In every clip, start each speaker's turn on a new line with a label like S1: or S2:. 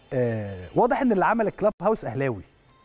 S1: واضح ان اللي عمل الكلاب هاوس اهلاوي،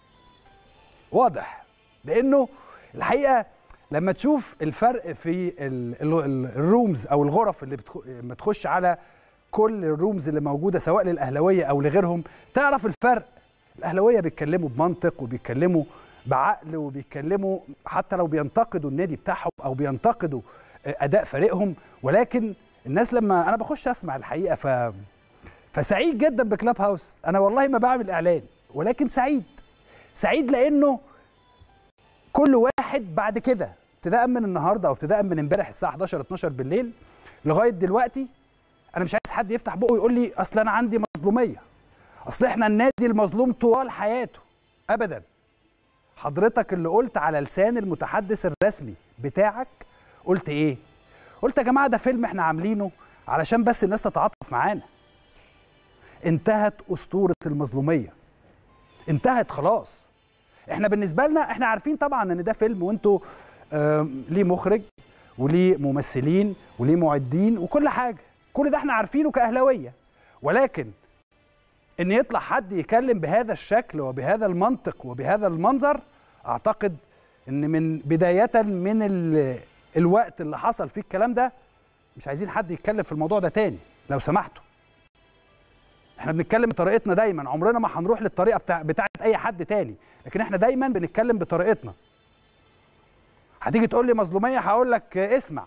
S1: واضح، لانه الحقيقه لما تشوف الفرق في الرومز او الغرف اللي لما تخش على كل الرومز اللي موجوده سواء للاهلاويه او لغيرهم تعرف الفرق. الاهلاويه بيتكلموا بمنطق وبيتكلموا بعقل وبيتكلموا حتى لو بينتقدوا النادي بتاعهم او بينتقدوا اداء فريقهم، ولكن الناس لما انا بخش اسمع الحقيقه فسعيد جدا بكلاب هاوس. انا والله ما بعمل اعلان، ولكن سعيد لانه كل واحد بعد كده ابتداء من النهارده او ابتداء من امبارح الساعه 11 12 بالليل لغايه دلوقتي، انا مش عايز حد يفتح بقه ويقول لي اصل انا عندي مظلوميه، اصل احنا النادي المظلوم طوال حياته. ابدا. حضرتك اللي قلت على لسان المتحدث الرسمي بتاعك قلت ايه؟ قلت يا جماعه ده فيلم احنا عاملينه علشان بس الناس تتعاطف معانا. انتهت اسطوره المظلوميه، انتهت خلاص. احنا بالنسبه لنا احنا عارفين طبعا ان ده فيلم، وانتوا ليه مخرج وليه ممثلين وليه معدين وكل حاجه، كل ده احنا عارفينه كاهلاويه، ولكن ان يطلع حد يتكلم بهذا الشكل وبهذا المنطق وبهذا المنظر، اعتقد ان من بدايه من الوقت اللي حصل فيه الكلام ده مش عايزين حد يتكلم في الموضوع ده تاني لو سمحتوا. احنا بنتكلم بطريقتنا دايما، عمرنا ما هنروح للطريقه بتاعت اي حد تاني، لكن احنا دايما بنتكلم بطريقتنا. هتيجي تقول لي مظلوميه هقول لك اسمع،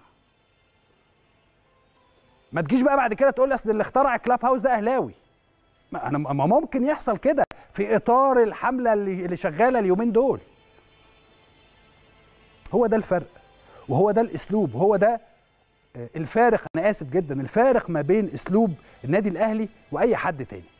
S1: ما تجيش بقى بعد كده تقول لي اصل اللي اخترع الكلاب هاوس ده اهلاوي. ما ممكن يحصل كده في اطار الحمله اللي شغاله اليومين دول. هو ده الفرق وهو ده الاسلوب وهو ده الفارق. انا اسف جدا، الفارق ما بين اسلوب النادي الاهلي واي حد تاني.